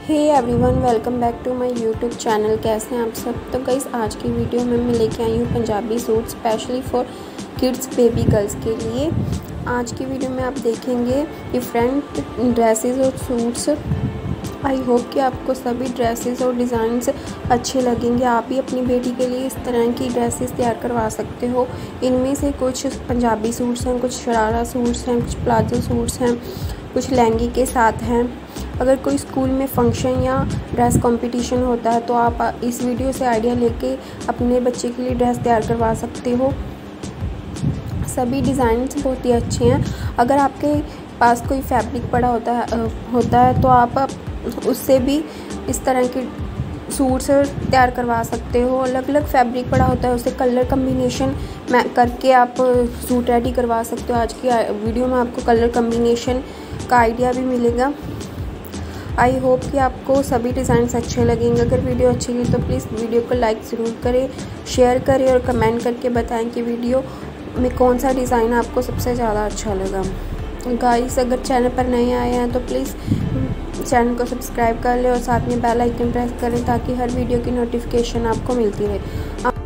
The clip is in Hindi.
Hey everyone, welcome back to my YouTube channel. कैसे हैं आप सब। तो गाइस, आज की वीडियो में मैं लेके आई हूँ Punjabi suit specially for kids baby girls के लिए। आज की वीडियो में आप देखेंगे डिफरेंट ड्रेसेस और सूट्स। आई होप कि आपको सभी ड्रेसेस और डिज़ाइंस अच्छे लगेंगे। आप भी अपनी बेटी के लिए इस तरह की ड्रेसेस तैयार करवा सकते हो। इनमें से कुछ पंजाबी सूट्स हैं, कुछ शरारा सूट्स हैं, कुछ प्लाजो सूट्स हैं, कुछ लहंगे के साथ हैं। अगर कोई स्कूल में फंक्शन या ड्रेस कंपटीशन होता है तो आप इस वीडियो से आइडिया लेके अपने बच्चे के लिए ड्रेस तैयार करवा सकते हो। सभी डिज़ाइंस बहुत ही अच्छे हैं। अगर आपके पास कोई फैब्रिक पड़ा होता है तो आप उससे भी इस तरह के सूट्स तैयार करवा सकते हो। अलग अलग फैब्रिक पड़ा होता है, उससे कलर कम्बिनेशन करके आप सूट रेडी करवा सकते हो। आज की वीडियो में आपको कलर कम्बिनेशन का आइडिया भी मिलेगा। आई होप कि आपको सभी डिज़ाइंस अच्छे लगेंगे। अगर वीडियो अच्छी लगी तो प्लीज़ वीडियो को लाइक ज़रूर करें, शेयर करें और कमेंट करके बताएं कि वीडियो में कौन सा डिज़ाइन आपको सबसे ज़्यादा अच्छा लगा। गाइस, अगर चैनल पर नए आए हैं तो प्लीज़ चैनल को सब्सक्राइब कर लें और साथ में बेल आइकन प्रेस करें ताकि हर वीडियो की नोटिफिकेशन आपको मिलती रहे।